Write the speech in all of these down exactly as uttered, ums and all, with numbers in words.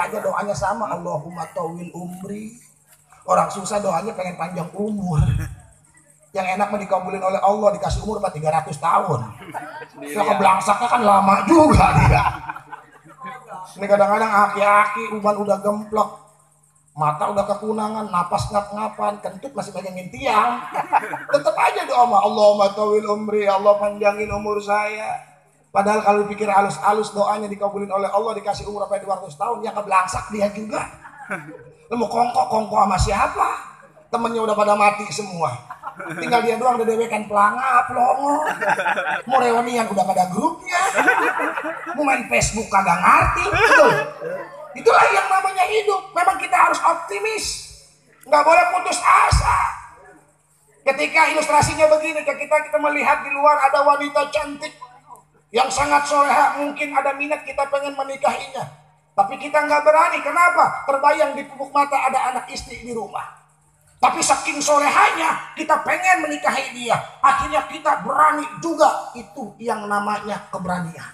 aja doanya sama, Allahumma tawil umri. Orang susah doanya pengen panjang umur. Yang enak mah dikabulin oleh Allah, dikasih umur empat tiga ratus tahun. Ya kebelangsaknya kan lama juga dia. Ini kadang-kadang aki-aki uban udah gemplok, mata udah kekunangan, napas ngap-ngapan, kentut masih pengen tiang. Tetap aja doa mah, Allahumma tawil umri, Allah panjangin umur saya. Padahal kalau pikir halus-halus doanya dikabulin oleh Allah, dikasih umur sampai dua ratus tahun, yang keblangsak dia juga. Lu mau kongkok-kongkok sama siapa? Temennya udah pada mati semua. Tinggal dia doang udah dewekan pelangap, longo. Mau reunian udah pada grupnya. Mau main Facebook kagak ngerti. Betul. Itulah yang namanya hidup. Memang kita harus optimis. Nggak boleh putus asa. Ketika ilustrasinya begini, ketika kita melihat di luar ada wanita cantik yang sangat soleha, mungkin ada minat kita pengen menikahinya, tapi kita nggak berani. Kenapa? Terbayang di pupuk mata ada anak istri di rumah. Tapi saking solehanya kita pengen menikahi dia, akhirnya kita berani juga. Itu yang namanya keberanian.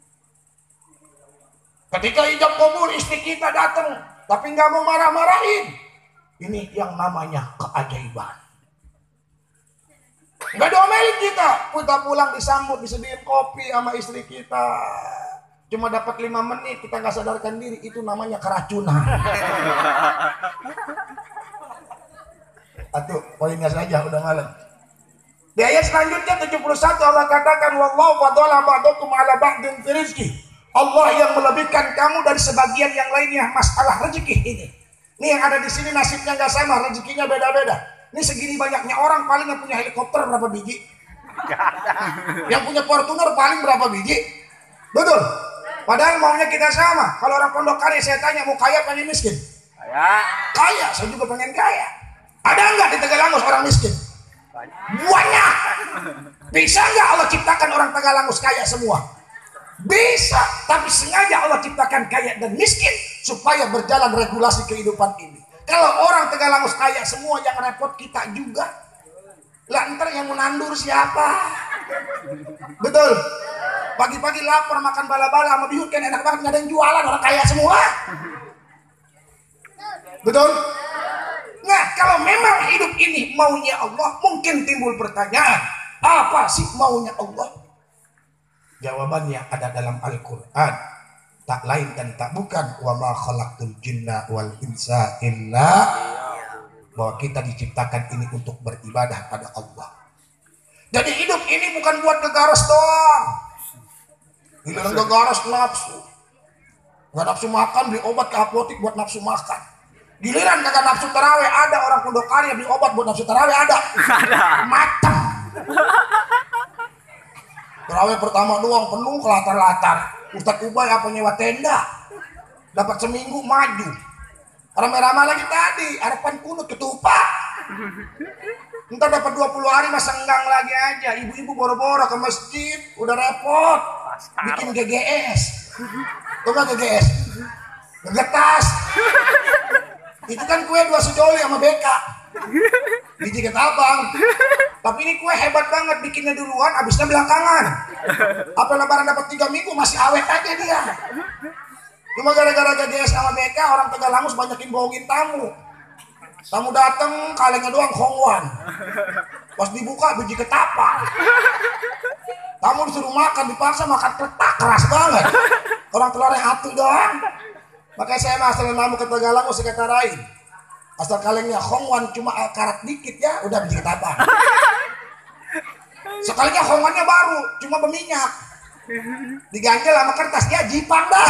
Ketika ijab kabul istri kita datang tapi nggak mau marah-marahin, ini yang namanya keajaiban. Nggak diomelin kita, kita pulang disambut, disediain kopi sama istri kita. Cuma dapat lima menit, kita nggak sadarkan diri, itu namanya keracunan. Atuh, poinnya saja, udah malam. Di ayat selanjutnya tujuh puluh satu Allah katakan, wallahu fadala ba'dakum ala ba'din fi rizqi. Allah yang melebihkan kamu dari sebagian yang lainnya masalah rezeki ini. Ini yang ada di sini nasibnya nggak sama, rezekinya beda-beda. Ini segini banyaknya orang, paling yang punya helikopter berapa biji? Yang punya Fortuner paling berapa biji? Betul. Padahal maunya kita sama. Kalau orang pondok karya saya tanya, mau kaya pengen miskin? Kaya. Kaya, saya juga pengen kaya. Ada enggak di Tegalangus orang miskin? Banyak. Bisa enggak Allah ciptakan orang Tegalangus kaya semua? Bisa. Tapi sengaja Allah ciptakan kaya dan miskin supaya berjalan regulasi kehidupan ini. Kalau orang Tegalangus kaya semua, yang repot kita juga. Lah ntar yang menandur siapa? Betul. Pagi-pagi lapar makan bala-bala sama bihut kan enak banget, nggak ada yang jualan, orang kaya semua. Betul. Nah, kalau memang hidup ini maunya Allah, mungkin timbul pertanyaan, apa sih maunya Allah? Jawabannya ada dalam Al-Quran. Tak lain dan tak bukan, wa ma khalaqtul jinna wal insa illa, bahwa kita diciptakan ini untuk beribadah pada Allah. Jadi hidup ini bukan buat gegaras doang. Giliran gegaras nafsu, nggak nafsu makan, beli obat ke apotik buat nafsu makan. Giliran kagak nafsu taraweh, ada orang pondok karya beli obat buat nafsu taraweh, ada. Matang. Taraweh pertama doang penuh ke latar-latar. Ustadz Ubay apa nyewa tenda, dapat seminggu maju. Rame-rame lagi tadi, harapan kunut ketupat. Ntar dapat dua puluh hari masa enggang lagi aja. Ibu-ibu boro-boro ke masjid, udah repot. Bikin G G S. Tuh kan G G S? Gegetas. Itu kan kue dua sejoli sama B K. Biji ketabang. Tapi ini kue hebat banget, bikinnya duluan, habisnya belakangan. Apa lebaran dapat tiga minggu masih awet aja dia. Cuma gara-gara G G S sama B K, orang Tegalangus banyakin bohongin tamu. Tamu dateng, kalengnya doang Hongwan. Pas dibuka biji ketapang. Tamu disuruh makan, dipaksa makan kletak, keras banget. Orang telurnya atu doang. Makanya saya asal namu ke Tegalangus saya katarain. Asal kalengnya Hongwan cuma karat dikit ya, udah biji ketapang. Sekalinya Hongwannya baru, cuma berminyak. Diganjel sama kertas, ya jipang dah.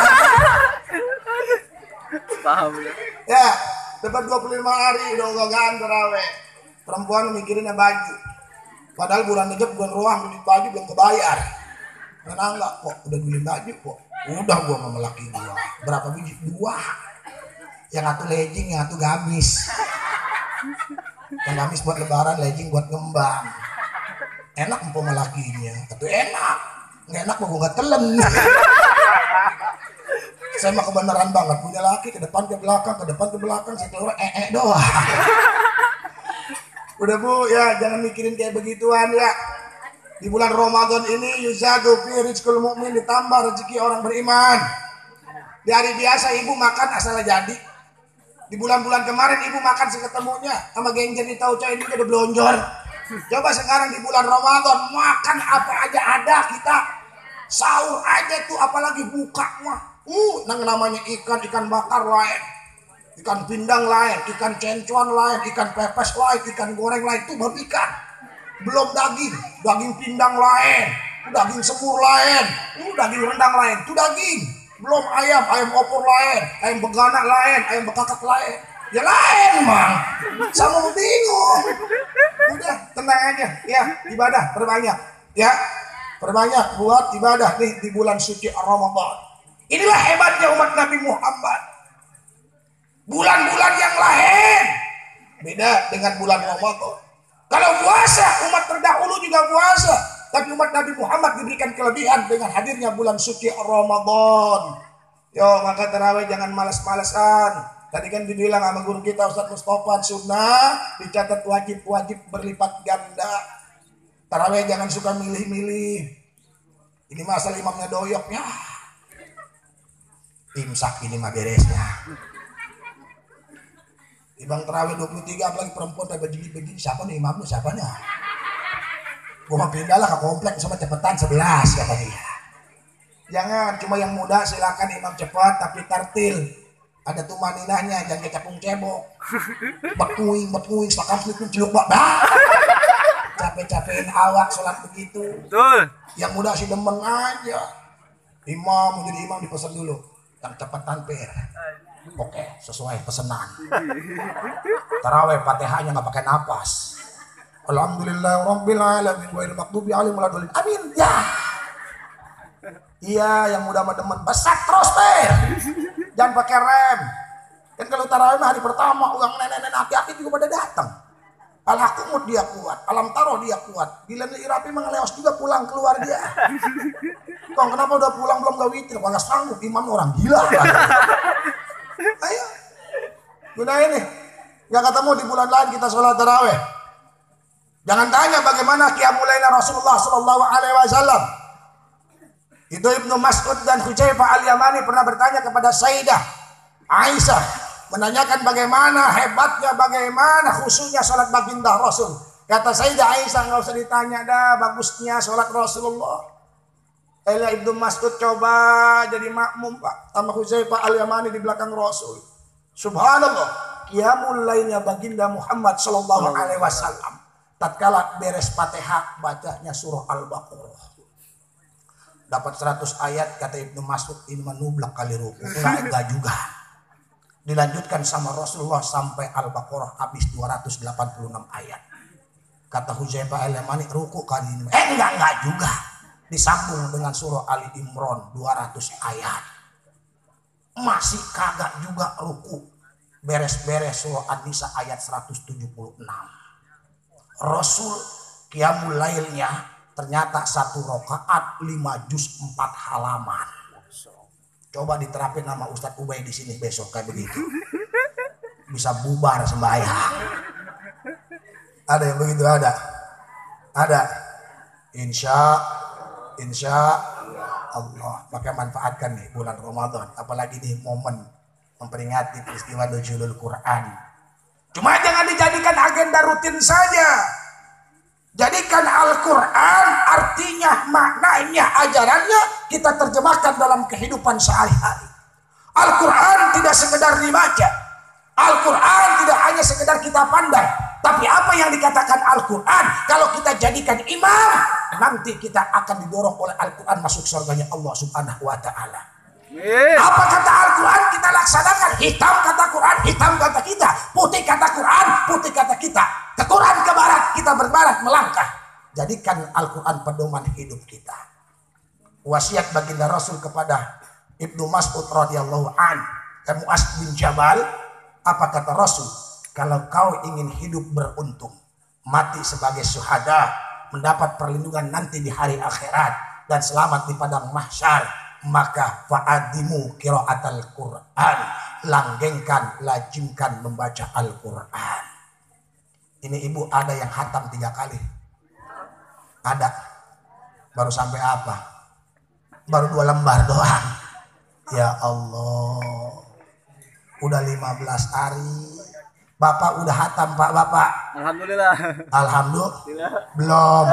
Paham ya? Ya, dapat dua puluh lima hari udah ugahan terawih. Perempuan mikirinnya baju. Padahal bulan Rejab bulan ruang beli baju belum kebayar. Karena enggak kok, udah beli baju kok. Udah gua sama laki gua. Berapa biji? Dua. Yang satu legging, yang satu gamis. Yang gamis buat lebaran, legging buat ngembang. Enak empuk sama lakinya. Itu enak. Nggak enak mah gua nggak telen. Saya mah kebenaran banget punya laki, ke depan ke belakang, ke depan ke belakang, saya keluar eh eh doang. Udah Bu, ya jangan mikirin kayak begituan ya. Di bulan Ramadan ini yuzadu fi rizqul mu'min, ditambah rezeki orang beriman. Di hari biasa ibu makan asal jadi. Di bulan-bulan kemarin ibu makan seketemunya sama genjer di tauco ini udah belonjor. Coba sekarang di bulan Ramadan makan apa aja ada kita. Sahur aja tuh apalagi buka mah. Uh, nang namanya ikan, ikan bakar lain. Ikan pindang lain, ikan cencuan lain, ikan pepes lain, ikan goreng lain, itu baru ikan. Belum daging, daging pindang lain, daging semur lain, uh, daging rendang lain, itu daging. Belum ayam, ayam opor lain, ayam begana lain, ayam bekakak lain. Ya lain mang, sama bingung. Udah tenang aja, ya ibadah perbanyak, ya perbanyak buat ibadah nih di bulan suci Ramadan. Inilah hebatnya umat Nabi Muhammad. Bulan-bulan yang lain beda dengan bulan Ramadan. Kalau puasa umat terdahulu juga puasa, tapi umat Nabi Muhammad diberikan kelebihan dengan hadirnya bulan suci Ramadan. Yo, maka tarawih jangan malas-malasan. Tadi kan dibilang sama guru kita Ustaz Mustafa, sunnah dicatat wajib-wajib berlipat ganda. Tarawih jangan suka milih-milih. Ini masalah imamnya doyoknya. Imsak ini mah beresnya. Ibang terawih dua puluh tiga apalagi perempuan kayak begini-begini, siapa nih imamnya, siapanya? Gua mau pindah lah ke komplek sama cepetan sebelas kata dia. Jangan, cuma yang muda silakan imam cepat tapi tartil. Ada tuh maninahnya, jangan kecapung cebok. Bekuing, bekuing, selakam selipun celuk bak. Capek-capekin awak sholat begitu. Betul. Yang muda sih demen aja. Imam, mau jadi imam dipesan dulu. Yang cepat tanpir. Oke, sesuai pesanan. Tarawih Fatihahnya nggak pakai napas. Alhamdulillah rabbil alamin wa il maghdubi alaihim waladdallin. Amin. Ya. Iya, yang muda mah demen besar terus teh. Jangan pakai rem. Kan kalau tarawih mah hari pertama uang nenek-nenek aki-aki juga pada datang. Al-Hakumut dia kuat, Alam Taro dia kuat. Bila Irapi mengeleos juga pulang keluar dia. Kong kenapa udah pulang belum gak witir? Kagak sanggup, imam orang gila. Ayo, gunain nih. Gak ketemu di bulan lain kita sholat tarawih. Jangan tanya bagaimana qiyamul lail Rasulullah Shallallahu Alaihi Wasallam. Itu Ibnu Mas'ud dan Hudzaifah Al-Yamani pernah bertanya kepada Sayyidah Aisyah, menanyakan bagaimana hebatnya, bagaimana khusyuknya sholat baginda Rasul. Kata Sayyidah Aisyah, nggak usah ditanya dah bagusnya sholat Rasulullah. Elah Ibnu Mas'ud coba jadi makmum pak sama Hudzaifah Al-Yamani di belakang Rasul. Subhanallah, qiyamul lailnya baginda Muhammad sallallahu alaihi wasallam. Tatkala beres Fatihah bacanya surah Al-Baqarah. Dapat seratus ayat, kata Ibnu Mas'ud ini menublak kali ruku. Enggak, enggak juga. Dilanjutkan sama Rasulullah sampai Al-Baqarah habis dua ratus delapan puluh enam ayat. Kata Hudzaifah Al-Yamani ruku kali ini. Eh enggak, enggak juga. Disambung dengan surah Ali Imran dua ratus ayat. Masih kagak juga ruku. Beres-beres surah An-Nisa ayat seratus tujuh puluh enam. Rasul qiyamul lailnya ternyata satu rakaat lima juz empat halaman. Coba diterapin nama Ustadz Ubay di sini besok kayak begitu. Bisa bubar sembahyang. Ada yang begitu ada. Ada. Insya Insya Allah. Maka manfaatkan nih bulan Ramadan. Apalagi nih momen memperingati peristiwa nuzulul Quran. Cuma jangan dijadikan agenda rutin saja. Jadikan Al-Quran artinya, maknanya, ajarannya kita terjemahkan dalam kehidupan sehari-hari. Al-Quran tidak sekedar dibaca. Al-Quran tidak hanya sekedar kita pandang. Tapi apa yang dikatakan Al-Quran, kalau kita jadikan imam, nanti kita akan didorong oleh Al-Quran masuk surganya Allah Subhanahu wa Ta'ala. Apa kata Al-Quran kita laksanakan. Hitam kata Quran, hitam kata kita. Putih kata Quran, putih kata kita. Ke Quran ke barat, kita berbarat melangkah. Jadikan Al-Quran pedoman hidup kita. Wasiat baginda Rasul kepada Ibnu Mas'ud radhiyallahu an dan Mu'adz bin Jabal. Apa kata Rasul? Kalau kau ingin hidup beruntung, mati sebagai syuhada, mendapat perlindungan nanti di hari akhirat dan selamat di padang mahsyar, maka fa'adimu qiraatal Quran, langgengkan, lajimkan membaca Al-Quran. Ini ibu ada yang khatam tiga kali? Ada. Baru sampai apa? Baru dua lembar doang. Ya Allah, udah lima belas hari. Bapak udah hatam Pak Bapak? Alhamdulillah. Alhamdulillah. Belum.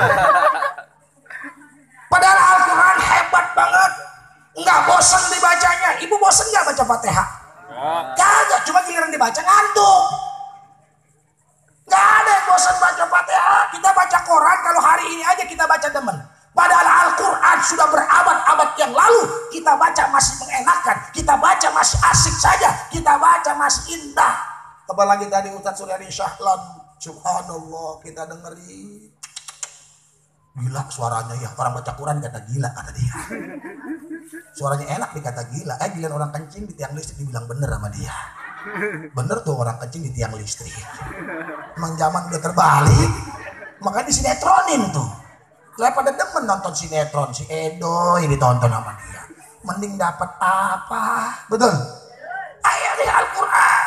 Padahal Al-Quran hebat banget. Nggak bosan dibacanya. Ibu bosan nggak baca Fatihah? Kagak, cuma giliran dibaca ngantuk. Nggak ada yang bosan baca Fatihah. Kita baca Quran kalau hari ini aja kita baca demen. Padahal Al-Quran sudah berabad-abad yang lalu. Kita baca masih mengenakan. Kita baca masih asik saja. Kita baca masih indah. Apalagi tadi Ustaz Suryadi Syahlan. Subhanallah, kita dengerin. Gila suaranya ya. Orang baca Quran kata gila kata dia. Suaranya enak dikata gila. Eh giliran orang kencing di tiang listrik dibilang bener sama dia. Bener tuh orang kencing di tiang listrik. Emang zaman udah terbalik. Makanya di sinetronin tuh. Saya pada demen nonton sinetron. Si Edo ini ditonton sama dia. Mending dapat apa? Betul? Ayatnya Al-Quran.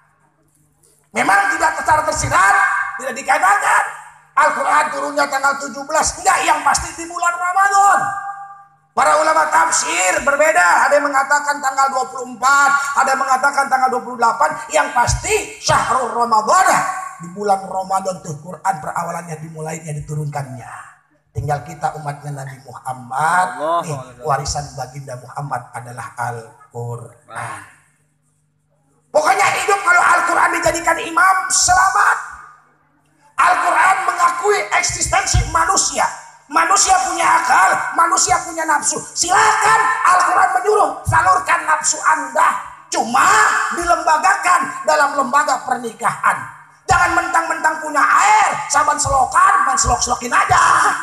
Memang tidak secara tersirat. Tidak dikatakan Al-Quran turunnya tanggal tujuh belas. Enggak, yang pasti di bulan Ramadan. Para ulama tafsir berbeda. Ada yang mengatakan tanggal dua puluh empat. Ada yang mengatakan tanggal dua puluh delapan. Yang pasti Syahrul Ramadan. Di bulan Ramadan tuh Quran perawalannya dimulainya diturunkannya. Tinggal kita umatnya Nabi Muhammad. Allah, nih, warisan baginda Muhammad adalah Al-Quran. Pokoknya hidup kalau Al-Quran dijadikan imam selamat. Al-Quran mengakui eksistensi manusia. Manusia punya akal, manusia punya nafsu. Silakan Al-Quran menyuruh salurkan nafsu Anda. Cuma dilembagakan dalam lembaga pernikahan. Jangan mentang-mentang punya air, saban selokan, main selok-selokin aja.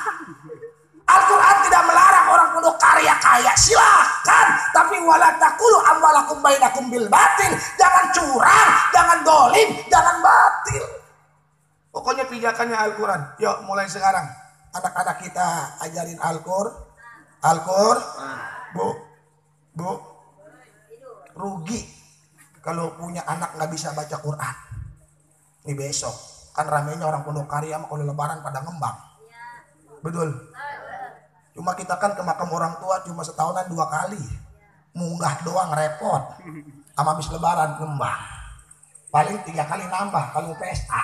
Al-Quran tidak melarang orang punya karya kaya, silakan. Tapi wala taqulu amwalakum bainakum bil batil. Jangan curang, jangan dolim, jangan batil. Pokoknya pijakannya Al-Quran. Yuk mulai sekarang anak-anak kita ajarin Al-Qur, Al-Qur, bu, bu, rugi kalau punya anak nggak bisa baca Quran. Ini besok kan ramenya orang pondok karya sama kalau lebaran pada ngembang. Betul. Cuma kita kan ke makam orang tua cuma setahunan dua kali. Munggah doang repot. Sama habis lebaran ngembang. Paling tiga kali nambah kalau pesta.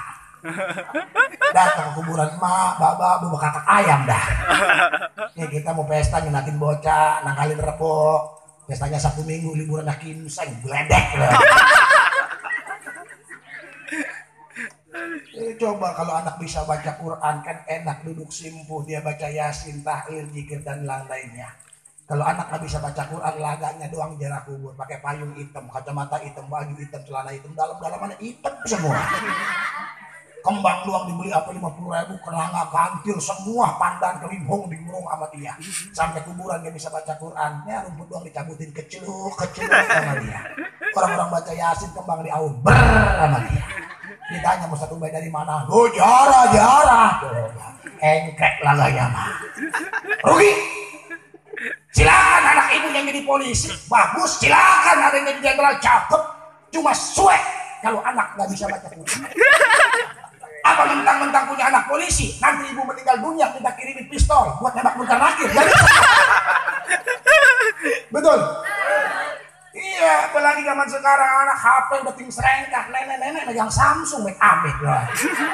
Datang ke kuburan emak, baba, bawa kakak ayam dah. Nih kita mau pesta nyenakin bocah, nangkalin repok. Pestanya Sabtu Minggu, liburan hakim seng, geledek lah. Eh, coba kalau anak bisa baca Quran kan enak duduk simpuh dia baca Yasin, tahlil, zikir dan lain-lainnya. Kalau anak nggak bisa baca Quran laganya doang jarak kubur, pakai payung hitam, kacamata hitam, baju hitam, celana hitam, dalam-dalamannya hitam semua. Kembang doang dibeli apa lima puluh ribu, kenanga, kantil, semua pandan kerimbung digurung sama dia. Sampai kuburan dia bisa baca Quran, ya rumput doang dicabutin keceluk, keceluk sama dia. Orang-orang baca Yasin kembang diaur ber sama dia. Ditanya mau satu bayi dari mana? Oh jarah jarah. Engkek laganya mah. Rugi. Silakan anak ibu yang jadi polisi bagus. Silakan ada yang jadi jenderal cakep. Cuma suek kalau anak nggak bisa baca Quran. Apa mentang-mentang punya anak polisi? Nanti ibu meninggal dunia kita kirimin pistol buat nembak bentar nakir. Jadi betul. Iya, apalagi zaman sekarang anak H P udah ting serengkah, nenek-nenek megang Samsung, make amit lah.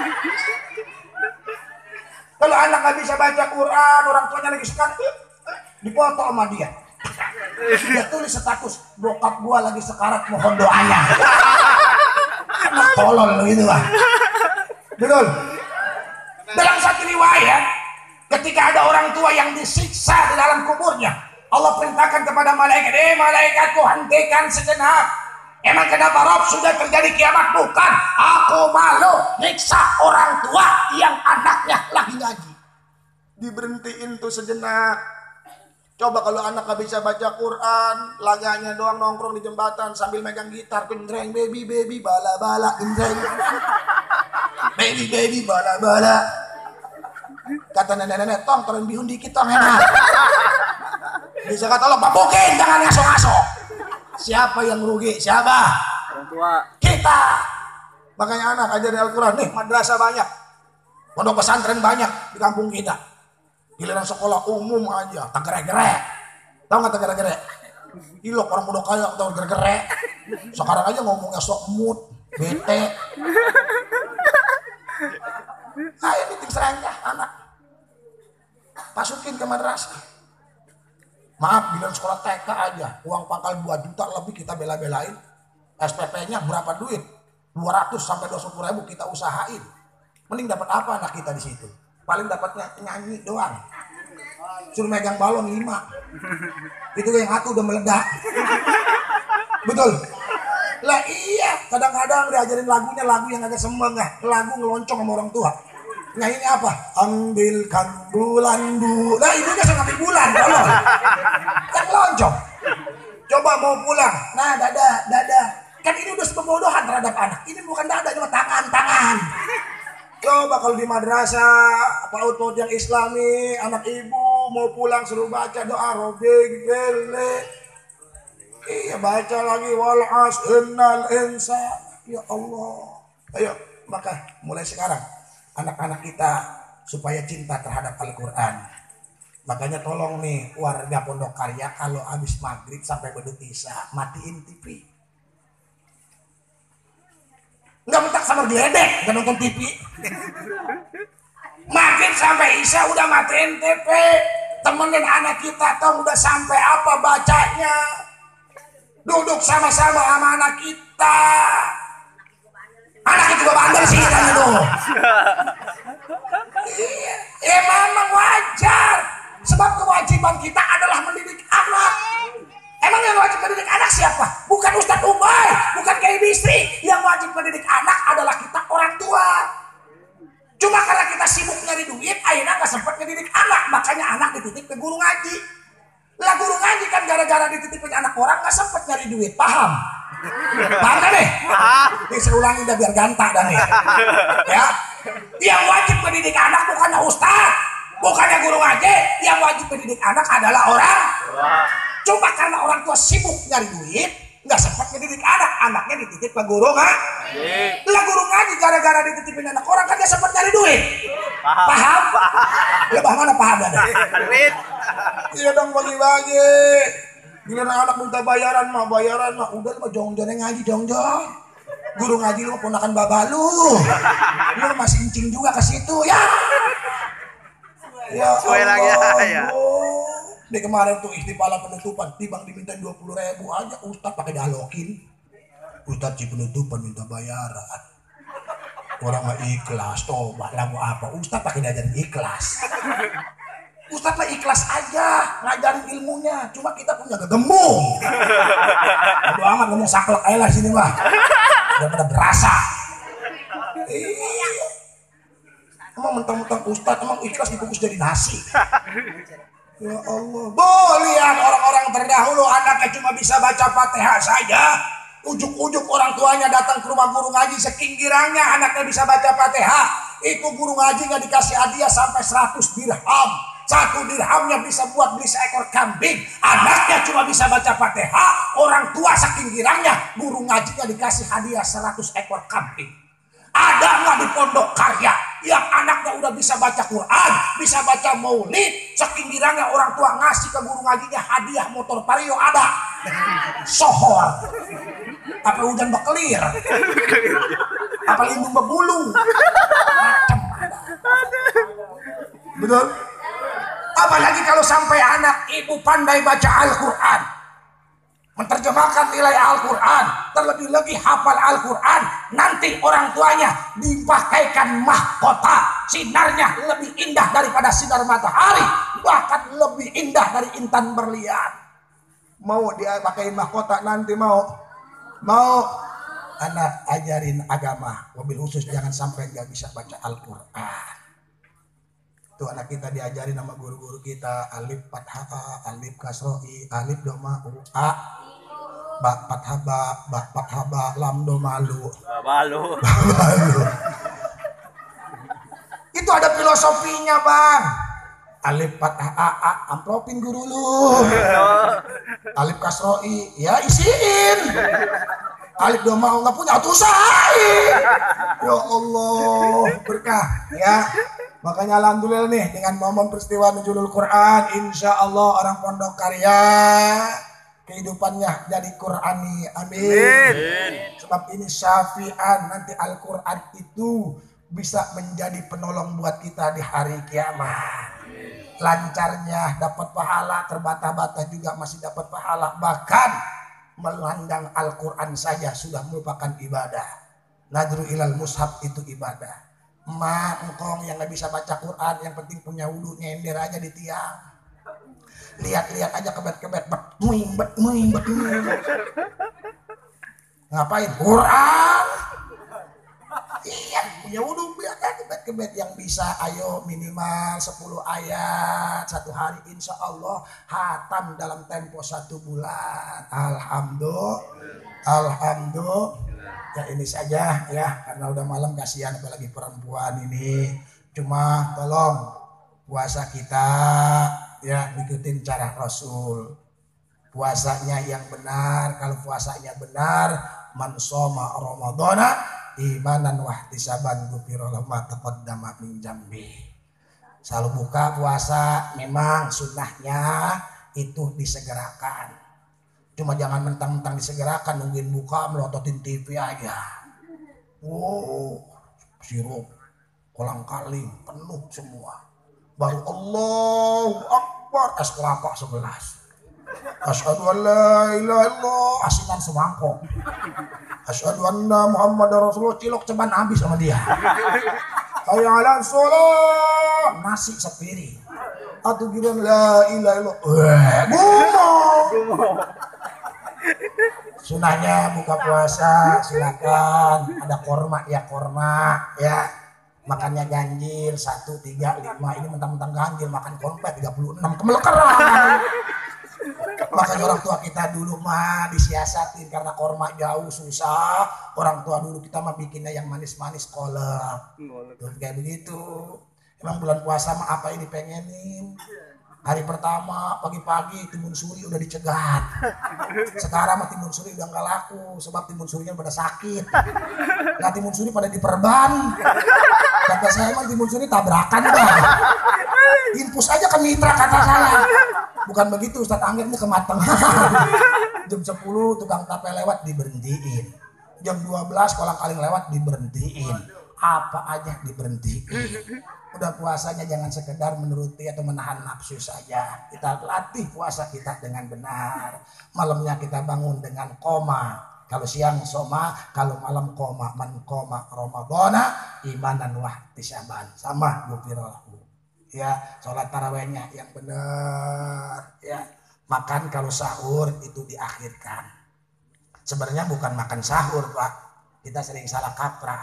Kalau anak nggak bisa baca Quran, orang tuanya lagi sekarang dipoto sama dia. Dia tulis status, bokap gua lagi sekarat mohon doanya. Anak tolol gitu lah. Betul. Dalam satu riwayat, ketika ada orang tua yang disiksa di dalam kuburnya, Allah perintahkan kepada malaikat, eh malaikatku hentikan sejenak. Emang kenapa Rob sudah terjadi kiamat? Bukan, aku malu nyiksa orang tua yang anaknya lagi ngaji. Diberhentiin tuh sejenak. Coba kalau anak gak bisa baca Quran, laganya doang nongkrong di jembatan sambil megang gitar, gendreng baby baby bala bala gendreng. Baby baby bala bala. Kata nenek-nenek, tong turun bihun dikit tong enak. Bisa kata lo, babukin, jangan ngaso-ngaso. Siapa yang rugi? Siapa? Orang tua. Kita. Makanya anak ajarin Al-Quran. Nih madrasah banyak, pondok pesantren banyak di kampung kita. Giliran sekolah umum aja, tak gerek-gerek. Tahu nggak tak gerek-gerek? Ilok orang udah kaya atau gergerek. Sekarang aja ngomongnya sok mood, bete. Ayo meeting serangkah anak. Masukin ke madrasah. Maaf, bilang sekolah T K aja, uang pangkal dua juta lebih kita bela-belain. S P P-nya berapa duit? dua ratus sampai dua ratus ribu kita usahain. Mending dapat apa anak kita di situ? Paling dapatnya nyanyi doang. Suruh megang balon lima. Itu yang satu udah meledak. Betul. Lah iya, kadang-kadang diajarin lagunya lagu yang agak semangat, lagu ngeloncong sama orang tua. Nyanyinya apa? Ambilkan bulan bu. Nah ibunya suka ngambil bulan, tolong. Kan loncong. Coba mau pulang. Nah dada, dada. Kan ini udah pembodohan terhadap anak. Ini bukan dada, cuma tangan-tangan. Coba kalau di madrasah, PAUD yang Islami, anak ibu mau pulang suruh baca doa robing bele. Iya baca lagi wal as innal insa. Ya Allah. Ayo, maka mulai sekarang anak-anak kita supaya cinta terhadap Al-Quran. Makanya tolong nih warga Pondok Karya kalau habis maghrib sampai beduk isya matiin T V. Nggak mentak sama geledek, nggak nonton T V. Maghrib sampai isya udah matiin T V. Temenin anak kita tahu udah sampai apa bacanya. Duduk sama-sama sama anak kita. Anak itu juga bandel sih kan itu. Ya memang wajar. Sebab kewajiban kita adalah mendidik anak. Emang yang wajib mendidik anak siapa? Bukan Ustadz Ubay, bukan Kiai Bisri. Yang wajib mendidik anak adalah kita orang tua. Cuma karena kita sibuk nyari duit, akhirnya gak sempat mendidik anak. Makanya anak dititip ke guru ngaji. Lah guru ngaji kan gara-gara dititipin anak orang gak sempat nyari duit. Paham? Paham kan nih? Nih saya ulangi dah biar gantah dah nih. Ya. Yang wajib mendidik anak bukannya ustaz, bukannya guru ngaji. Yang wajib mendidik anak adalah orang. Cuma karena orang tua sibuk nyari duit, nggak sempat mendidik anak. Anaknya dititip ke guru ngaji. Lah guru ngaji gara-gara dititipin anak orang kan dia sempat nyari duit. Paham? Lebah mana paham dah? Iya dong bagi-bagi. Gila anak minta bayaran mah, bayaran mah udah mah jong-jongnya ngaji jong-jong. Guru ngaji lu ponakan baba lu. Lu masih incing juga ke situ ya. Ya Allah. Ya. Di kemarin tuh istiqalah penutupan, tibang diminta dua puluh ribu aja Ustadz pakai dialokin. Ustadz si penutupan minta bayaran. Orang mah ikhlas, tobat lagu apa? Ustadz pakai diajarin ikhlas. Ustadz lah ikhlas aja ngajarin ilmunya, cuma kita punya gegembung. Aduh amat ngomong saklek aja lah sini mah, udah pada berasa. Iya. Emang mentang-mentang Ustadz emang ikhlas dibungkus jadi nasi. Ya Allah, boh lihat orang-orang terdahulu anaknya cuma bisa baca Fatihah saja. Ujuk-ujuk orang tuanya datang ke rumah guru ngaji sekinggirannya anaknya bisa baca Fatihah. Itu guru ngaji nggak dikasih hadiah sampai seratus dirham. Satu dirhamnya bisa buat beli seekor kambing. Anaknya cuma bisa baca Fatihah. Orang tua saking girangnya guru ngajinya dikasih hadiah seratus ekor kambing. Ada nggak di Pondok Karya yang anaknya udah bisa baca Quran, bisa baca maulid, saking girangnya orang tua ngasih ke guru ngajinya hadiah motor vario? Ada. Sohor. Apa hujan bekelir? Apa lindung bebulu? Macam ada. Betul? Apalagi kalau sampai anak ibu pandai baca Al-Quran, menerjemahkan nilai Al-Quran, terlebih lagi hafal Al-Quran, nanti orang tuanya dipakaikan mahkota, sinarnya lebih indah daripada sinar matahari, bahkan lebih indah dari intan berlian. Mau dia pakaiin mahkota nanti mau? Mau? Anak ajarin agama, mobil khusus jangan sampai nggak bisa baca Al-Quran. Tuh anak kita diajarin sama guru-guru kita alif fathah a, alif kasroh i, alif doma u a, ba fathah ba, ba fathah ba, lam doma lu. Balu. Balu. Itu ada filosofinya, Bang. Alif fathah a, a amplopin guru lu. Alif kasroh i, ya isiin. Alif doma u nggak punya, tuh usahain. Ya Allah, berkah ya. Makanya alhamdulillah nih dengan momen peristiwa Nuzulul Quran, insya Allah orang Pondok Karya kehidupannya jadi Qur'ani. Amin. Amin. Sebab ini syafi'an, nanti Al-Quran itu bisa menjadi penolong buat kita di hari kiamat. Lancarnya dapat pahala, terbata-bata juga masih dapat pahala. Bahkan memandang Al-Quran saja sudah merupakan ibadah. Nadru ilal mushaf itu ibadah. Ma engkong yang gak bisa baca Quran, yang penting punya wudu, nyender aja di tiang. Lihat-lihat aja kebet-kebet, betmuing, betmuing, betmuing. Ngapain? Quran. Iya, punya wudu, biar kebet-kebet yang bisa. Ayo minimal sepuluh ayat satu hari, insya Allah hatam dalam tempo satu bulan. Alhamdulillah, alhamdulillah. Ya ini saja ya, karena udah malam, kasihan apalagi perempuan ini. Cuma tolong puasa kita ya ikutin cara Rasul. Puasanya yang benar. Kalau puasanya benar, man shoma ramadhana imanan wahtisaban ghufira lahu ma taqaddama min dzambi. Selalu buka puasa memang sunnahnya itu disegerakan. Cuma jangan mentang-mentang disegerakan nungguin buka melototin T V aja. Oh, sirup, kolang kaling penuh semua. Baru Allahu Akbar es kelapa sebelas. Asyhadu an la ilaha illallah, asinan semangkok. Asyhadu anna Muhammadar Rasulullah, cilok ceban habis sama dia. Hayya 'alas shalah, nasi sepiring. Atau bilang la ilaha illallah. Eh, gumo. Sunahnya buka puasa silakan, ada korma ya korma ya, makannya ganjil satu tiga lima, ini mentang-mentang ganjil makan komplit tiga puluh enam kemelekeran. Makanya orang tua kita dulu mah disiasatin karena korma jauh susah, orang tua dulu kita mah bikinnya yang manis-manis kolak tuh kayak begitu. Emang bulan puasa mah apa yang dipengenin? Hari pertama pagi-pagi timun suri udah dicegat. Sekarang mah timun suri udah nggak laku sebab timun surinya pada sakit. Nah timun suri pada diperban. Kata saya mah timun suri tabrakan dah. Infus aja ke mitra kata saya. Bukan begitu Ustaz Angger ini kematangan. Jam sepuluh tukang tape lewat diberhentiin. Jam dua belas kolang kaling lewat diberhentiin. Apa aja diberhentiin. Udah puasanya jangan sekedar menuruti atau menahan nafsu saja. Kita latih puasa kita dengan benar. Malamnya kita bangun dengan koma. Kalau siang soma, kalau malam koma. Man koma Ramadhana imanan wahtisaban. Sama gufirallahu. Ya, sholat tarawihnya yang benar. Ya, makan kalau sahur itu diakhirkan. Sebenarnya bukan makan sahur, Pak. Kita sering salah kaprah.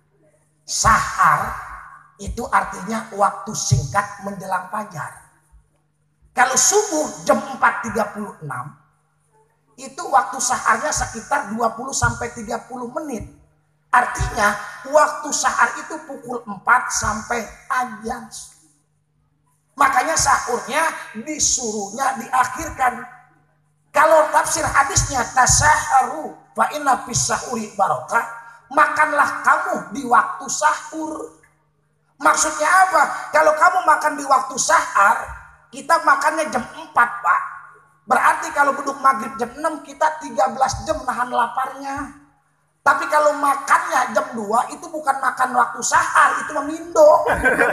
Sahar itu artinya waktu singkat menjelang fajar. Kalau subuh jam empat tiga puluh enam itu waktu saharnya sekitar dua puluh sampai tiga puluh menit. Artinya waktu sahar itu pukul empat sampai azan. Makanya sahurnya disuruhnya diakhirkan. Kalau tafsir hadisnya tasaharu fa inna fis sahuri barakah, makanlah kamu di waktu sahur. Maksudnya apa? Kalau kamu makan di waktu sahar, kita makannya jam empat, Pak. Berarti kalau beduk maghrib jam enam, kita tiga belas jam nahan laparnya. Tapi kalau makannya jam dua, itu bukan makan waktu sahar, itu memindo.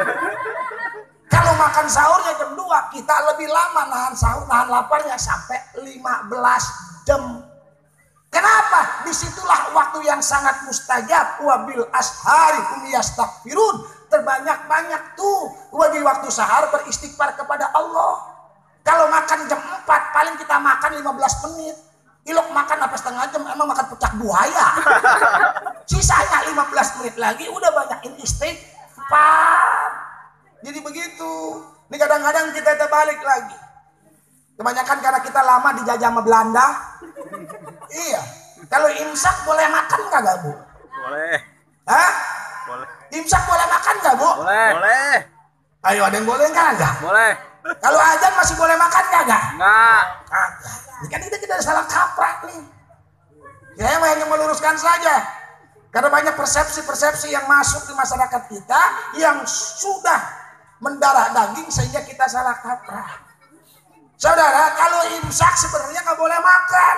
Kalau makan sahurnya jam dua, kita lebih lama nahan sahur, nahan laparnya sampai lima belas jam. Kenapa? Disitulah waktu yang sangat mustajab. Wabil ashari hum yastaghfirun. Terbanyak-banyak tuh di waktu sahar beristighfar kepada Allah. Kalau makan jam empat, paling kita makan lima belas menit. Ilok makan apa setengah jam, emang makan pecak buaya. Sisanya lima belas menit lagi udah banyakin istighfar. Jadi begitu. Ini kadang-kadang kita terbalik lagi. Kebanyakan karena kita lama dijajah sama Belanda. Iya. Kalau imsak boleh makan kagak, Bu? Boleh. Hah? Boleh. Imsak boleh makan gak, Bu? Boleh. Boleh. Ayo ada yang boleh kagak? Boleh. Kalau azan masih boleh makan kagak? Enggak. Kagak. Ini kan kita tidak salah kaprah nih. Saya hanya meluruskan saja. Karena banyak persepsi-persepsi yang masuk di masyarakat kita yang sudah mendarah daging sehingga kita salah kaprah. Saudara, kalau imsak sebenarnya nggak boleh makan.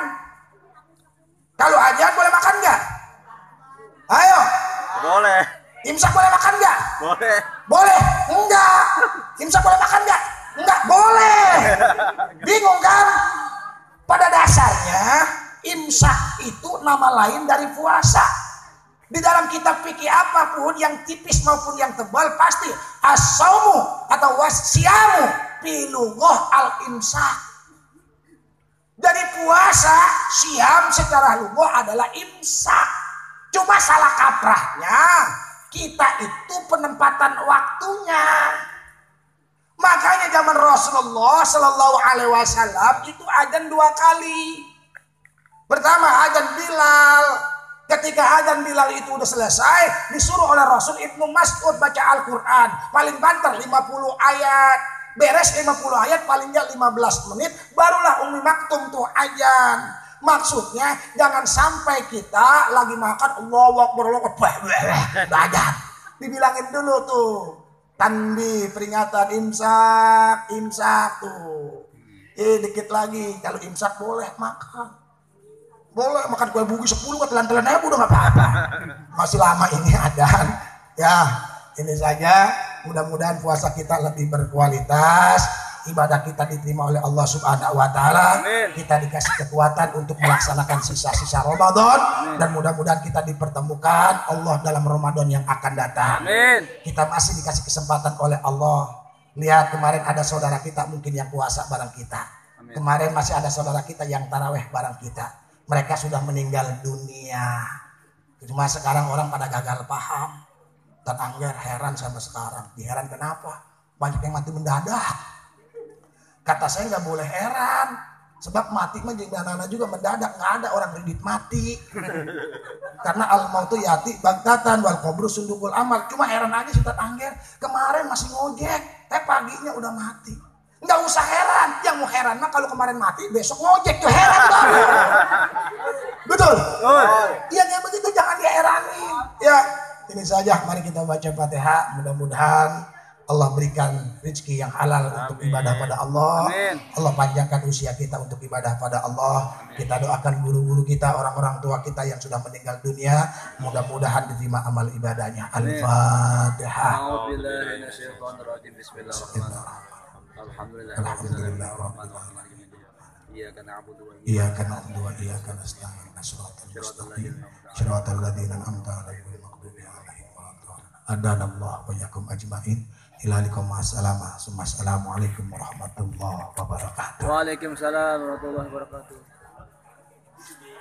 Kalau azan boleh makan nggak? Ayo. Boleh. Imsak boleh makan nggak? Boleh. Boleh. Enggak. Imsak boleh makan nggak? Enggak boleh. Bingung kan? Pada dasarnya imsak itu nama lain dari puasa. Di dalam kitab fikih apapun yang tipis maupun yang tebal pasti as-saumu atau wasyamu fi lughah al-imsak. Jadi puasa siam secara lughah adalah imsak. Cuma salah kaprahnya kita itu penempatan waktunya. Makanya zaman Rasulullah Shallallahu Alaihi Wasallam itu adzan dua kali. Pertama adzan Bilal. Ketika adzan Bilal itu udah selesai, disuruh oleh Rasul Ibnu Mas'ud baca Al-Quran. Paling banter lima puluh ayat. Beres lima puluh ayat paling nggak lima belas menit. Barulah Ummi Maktum tuh adzan. Maksudnya jangan sampai kita lagi makan Allahu Akbar Allahu Akbar adzan. Dibilangin dulu tuh. Tanbih peringatan imsak, imsak tuh. Eh dikit lagi kalau imsak boleh makan. Boleh makan kue bugis sepuluh ke telan-telan aja udah gak apa-apa. Masih lama ini adzan. Ya ini saja. Mudah-mudahan puasa kita lebih berkualitas. Ibadah kita diterima oleh Allah Subhanahu Wa Taala. Kita dikasih kekuatan untuk melaksanakan sisa-sisa Ramadan. Dan mudah-mudahan kita dipertemukan Allah dalam Ramadan yang akan datang. Amin. Kita masih dikasih kesempatan oleh Allah. Lihat kemarin ada saudara kita mungkin yang puasa bareng kita. Amin. Kemarin masih ada saudara kita yang taraweh bareng kita. Mereka sudah meninggal dunia. Cuma sekarang orang pada gagal paham. Dan Angger heran sama sekarang. Diheran kenapa? Banyak yang mati mendadak. Kata saya nggak boleh heran. Sebab mati mah jenazah juga mendadak. Nggak ada orang kredit mati. Karena al-mautu yati bagtatan wal qabru sundukul amal. Cuma heran aja Ustaz Angger. Kemarin masih ngojek. Eh paginya udah mati. Nggak usah heran. Yang mau heran mah kalau kemarin mati besok ngojek tuh heran dong. Betul? Iya kayak begitu jangan diheranin. Ya ini saja. Mari kita baca Fatihah. Mudah-mudahan Allah berikan rezeki yang halal Amin. Untuk ibadah pada Allah. Amin. Allah panjangkan usia kita untuk ibadah pada Allah. Amin. Kita doakan guru-guru kita, orang-orang tua kita yang sudah meninggal dunia. Mudah-mudahan diterima amal ibadahnya. Al-Fatihah. Alhamdulillahirrahmanirrahim. Iyyaka na'budu wa iyyaka nasta'in. Shiratal ladzina an'amta 'alaihim ghairil maghdubi 'alaihim waladdallin. Adanallahu wa iyyakum ajma'in. Ilalikum assalama. Assalamualaikum warahmatullahi wabarakatuh. Waalaikumsalam warahmatullahi wabarakatuh.